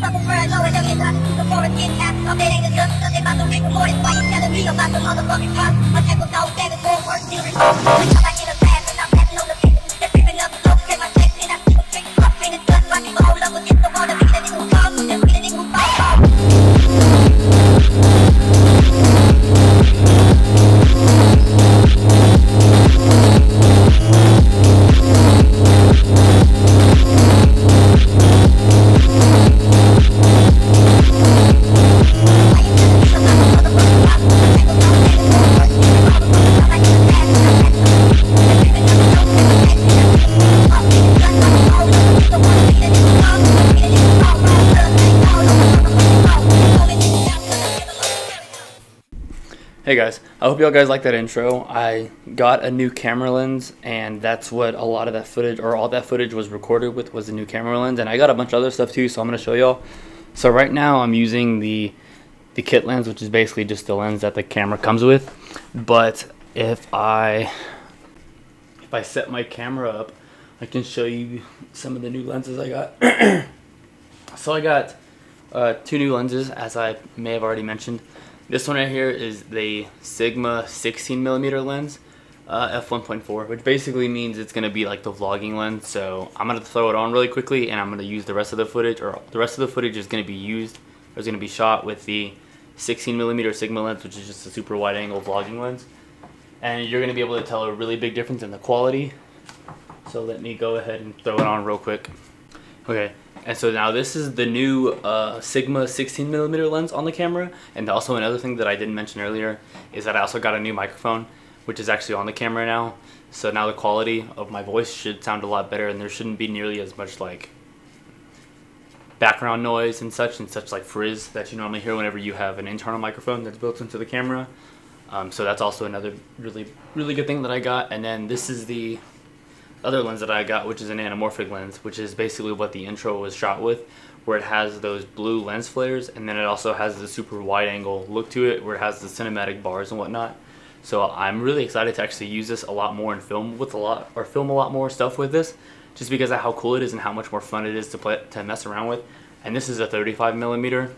Hey guys, I hope y'all guys like that intro. I got a new camera lens, and that's what a lot of that footage, or all that footage was recorded with, was the new camera lens. And I got a bunch of other stuff too, so I'm going to show y'all. So right now I'm using the kit lens, which is basically just the lens that the camera comes with. But if I set my camera up, I can show you some of the new lenses I got. So I got two new lenses, as I may have already mentioned. This one right here is the Sigma 16mm lens, f1.4, which basically means it's going to be like the vlogging lens. So I'm going to throw it on really quickly, and I'm going to use the rest of the footage, or the rest of the footage is going to be used, or is going to be shot with the 16mm Sigma lens, which is just a super wide angle vlogging lens. And you're going to be able to tell a really big difference in the quality. So let me go ahead and throw it on real quick. Okay. And so now this is the new Sigma 16mm lens on the camera. And also another thing that I didn't mention earlier is that I also got a new microphone, which is actually on the camera now. So now the quality of my voice should sound a lot better, and there shouldn't be nearly as much like background noise and such like frizz that you normally hear whenever you have an internal microphone that's built into the camera. So that's also another really good thing that I got. And then this is the other lens that I got, which is an anamorphic lens, which is basically what the intro was shot with, where it has those blue lens flares, and then it also has the super wide angle look to it, where it has the cinematic bars and whatnot. So I'm really excited to actually use this a lot more and film a lot more stuff with this, just because of how cool it is and how much more fun it is to mess around with. And this is a 35mm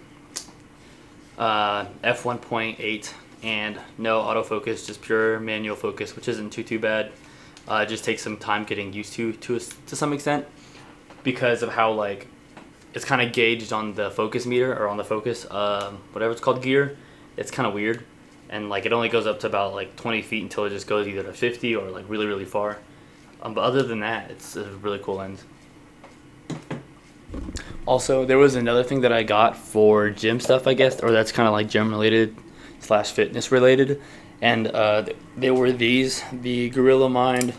f1.8, and no autofocus, just pure manual focus, which isn't too bad. It just takes some time getting used to some extent, because of how like it's kind of gauged on the focus meter, or on the focus whatever it's called, gear. It's kind of weird, and like it only goes up to about like 20 feet until it just goes either to 50 or like really far. But other than that, it's a really cool lens. Also, there was another thing that I got for gym stuff, I guess, or that's kind of like gym related / fitness related. And they were these, the Gorilla Mind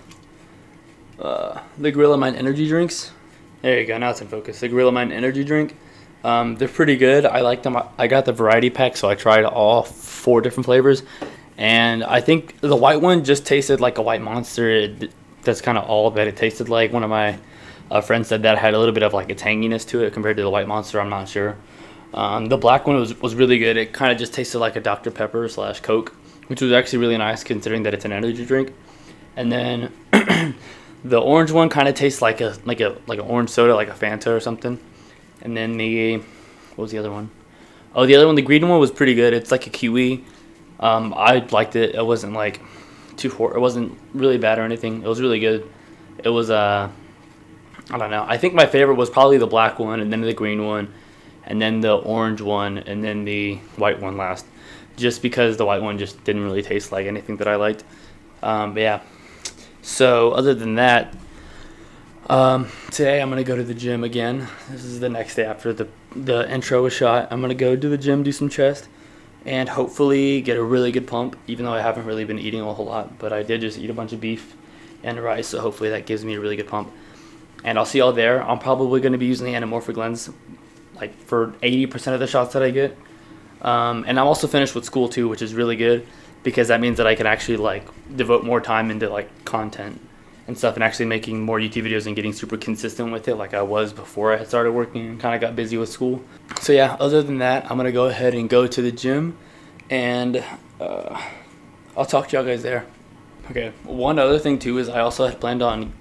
energy drinks. There you go, now it's in focus. The Gorilla Mind energy drink. They're pretty good. I like them. I got the variety pack, so I tried all 4 different flavors. And I think the white one just tasted like a white Monster. That's kind of all that it tasted like. One of my friends said that had a little bit of like a tanginess to it compared to the white Monster. I'm not sure. The black one was really good. It kind of just tasted like a Dr. Pepper / Coke, which was actually really nice considering that it's an energy drink. And then the orange one kind of tastes like an orange soda, like a Fanta or something. And then what was the other one? Oh, the other one, the green one, was pretty good. It's like a kiwi. I liked it. It wasn't like it wasn't really bad or anything. It was really good. It was I don't know. I think my favorite was probably the black one, and then the green one, and then the orange one, and then the white one last. Just because the white one just didn't really taste like anything that I liked. But yeah. So other than that, today I'm gonna go to the gym again. This is the next day after the intro was shot. I'm gonna go to the gym, do some chest, and hopefully get a really good pump. Even though I haven't really been eating a whole lot, but I did just eat a bunch of beef and rice, so hopefully that gives me a really good pump. And I'll see y'all there. I'm probably gonna be using the anamorphic lens like for 80% of the shots that I get. And I'm also finished with school too, which is really good, because that means that I can actually like devote more time into like content and stuff, and actually making more YouTube videos and getting super consistent with it like I was before I had started working and kind of got busy with school. So yeah, other than that, I'm gonna go ahead and go to the gym, and I'll talk to y'all guys there. Okay, one other thing too is I also had planned on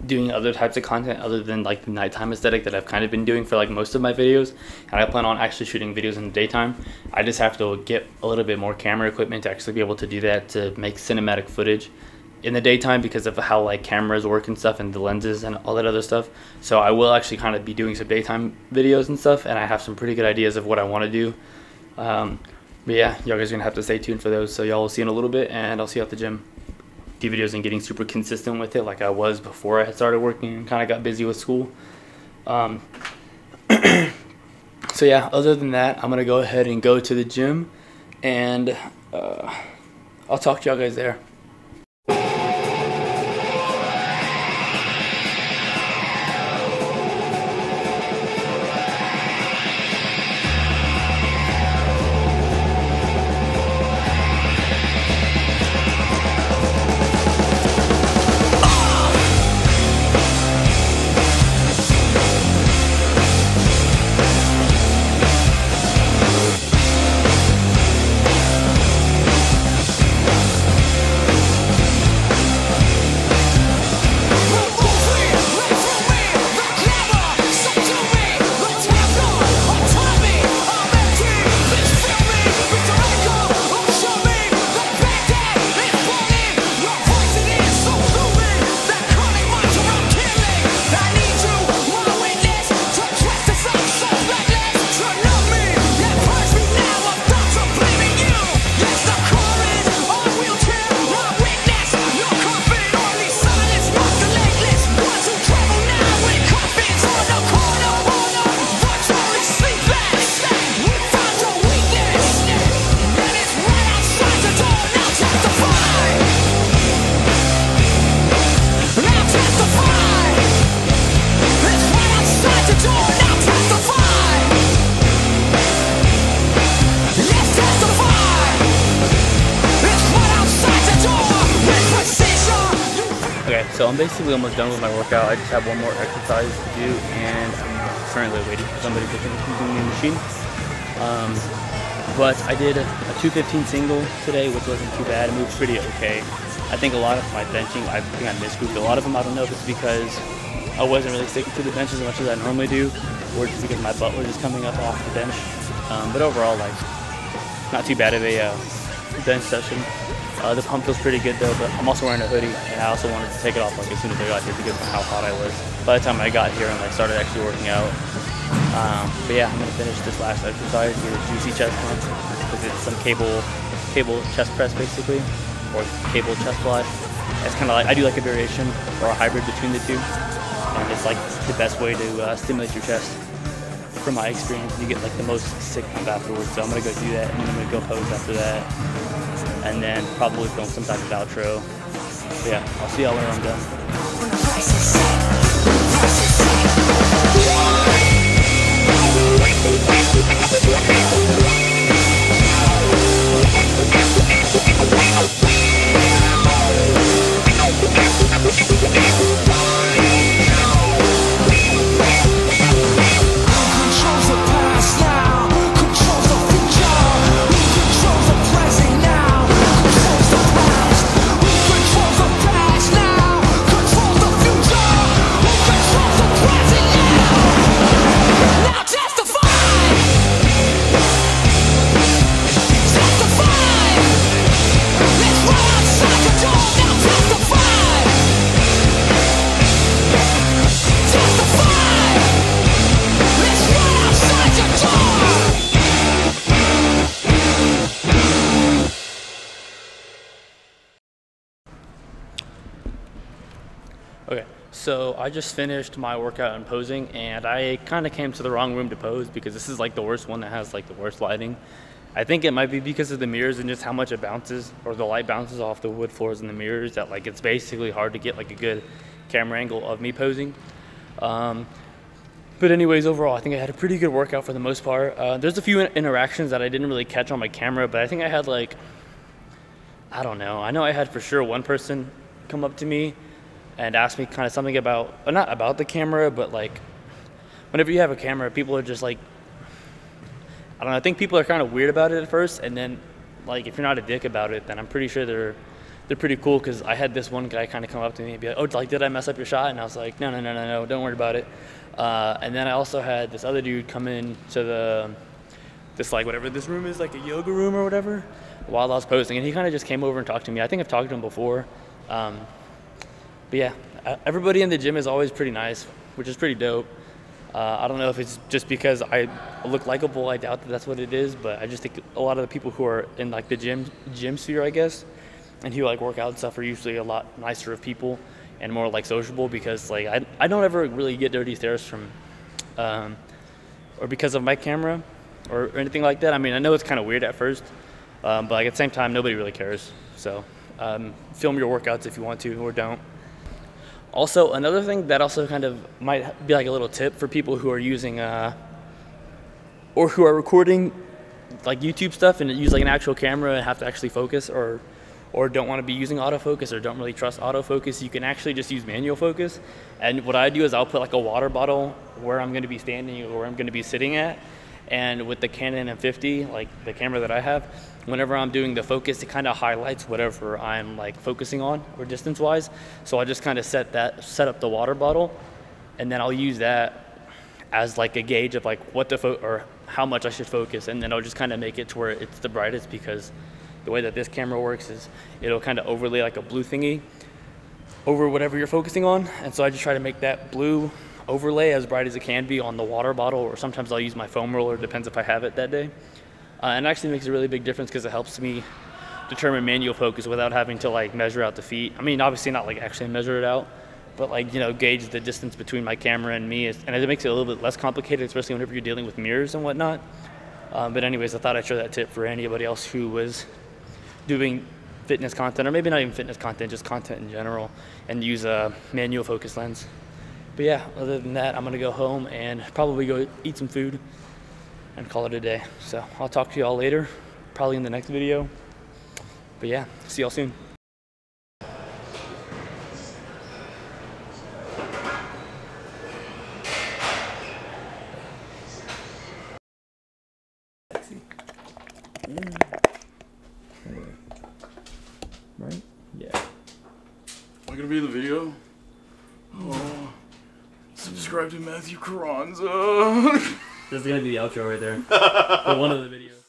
doing other types of content other than like the nighttime aesthetic that I've kind of been doing for like most of my videos, and I plan on actually shooting videos in the daytime. I just have to get a little bit more camera equipment to actually be able to do that, to make cinematic footage in the daytime because of how like cameras work and stuff and the lenses and all that other stuff. So I will actually kind of be doing some daytime videos and stuff, and I have some pretty good ideas of what I want to do. But yeah, y'all guys are gonna have to stay tuned for those. So y'all will see in a little bit, and I'll see you at the gym. Videos and getting super consistent with it like I was before I had started working and kind of got busy with school. So yeah, other than that, I'm gonna go ahead and go to the gym, and I'll talk to y'all guys there. So I'm basically almost done with my workout. I just have one more exercise to do, and I'm currently waiting for somebody to finish using the machine. But I did a 215 single today, which wasn't too bad. It moved pretty okay. I think a lot of my benching, I think I misgrouped a lot of them. I don't know if it's because I wasn't really sticking to the bench as much as I normally do, or just because my butt was just coming up off the bench. But overall, like, not too bad of a bench session. The pump feels pretty good though, but I'm also wearing a hoodie, and I also wanted to take it off like as soon as I got here because of how hot I was by the time I got here and like started actually working out. But yeah, I'm gonna finish this last exercise with a juicy chest pump because it's some cable chest press basically, or cable chest fly. It's kind of like, I do like a variation or a hybrid between the two, and it's like the best way to stimulate your chest. From my experience, you get like the most sick pump afterwards. So I'm gonna go do that, and then I'm gonna go pose after that, and then probably film some type of outro. But yeah, I'll see y'all when I'm done. Okay, so I just finished my workout and posing, and I kind of came to the wrong room to pose because this is like the worst one that has like the worst lighting. I think it might be because of the mirrors and just how much it bounces, or the light bounces off the wood floors and the mirrors, that like it's basically hard to get like a good camera angle of me posing. But anyways, overall, I think I had a pretty good workout for the most part. There's a few interactions that I didn't really catch on my camera, but I think I had like, I don't know. I know I had for sure one person come up to me and ask me kind of something about, not about the camera, but like whenever you have a camera, people are just like, I don't know, I think people are kind of weird about it at first, and then like if you're not a dick about it, then I'm pretty sure they're pretty cool because I had this one guy kind of come up to me and be like, oh, like, did I mess up your shot? And I was like, no, don't worry about it. And then I also had this other dude come in to this like whatever this room is, like a yoga room or whatever, while I was posting, and he kind of just came over and talked to me. I think I've talked to him before. But yeah, everybody in the gym is always pretty nice, which is pretty dope. I don't know if it's just because I look likable. I doubt that that's what it is, but I just think a lot of the people who are in like the gym sphere, I guess, and who like work out and stuff are usually a lot nicer of people and more like sociable, because like I don't ever really get dirty stares from or because of my camera or anything like that. I mean, I know it's kind of weird at first, but like at the same time, nobody really cares. So film your workouts if you want to, or don't. Also, another thing that also kind of might be like a little tip for people who are using or who are recording like YouTube stuff and use like an actual camera and have to actually focus, or don't want to be using autofocus, or don't really trust autofocus, you can actually just use manual focus. And what I do is I'll put like a water bottle where I'm going to be standing or where I'm going to be sitting at. And with the Canon M50, like the camera that I have, whenever I'm doing the focus, it kind of highlights whatever I'm like focusing on or distance wise. So I just kind of set up the water bottle, and then I'll use that as like a gauge of like what or how much I should focus. And then I'll just kind of make it to where it's the brightest, because the way that this camera works is it'll kind of overlay like a blue thingy over whatever you're focusing on. And so I just try to make that blue overlay as bright as it can be on the water bottle, or sometimes I'll use my foam roller, depends if I have it that day. And it actually makes a really big difference because it helps me determine manual focus without having to like measure out the feet. I mean, obviously not like actually measure it out, but like, you know, gauge the distance between my camera and me. And it makes it a little bit less complicated, especially whenever you're dealing with mirrors and whatnot. But anyways, I thought I'd share that tip for anybody else who was doing fitness content, or maybe not even fitness content, just content in general, and use a manual focus lens. But yeah, other than that, I'm gonna go home and probably go eat some food and call it a day. So I'll talk to y'all later, probably in the next video. But yeah, see y'all soon. Right? Yeah. Am I gonna be in the video? Oh, subscribe to Matthew Carranza. This is gonna be the outro right there for one of the videos.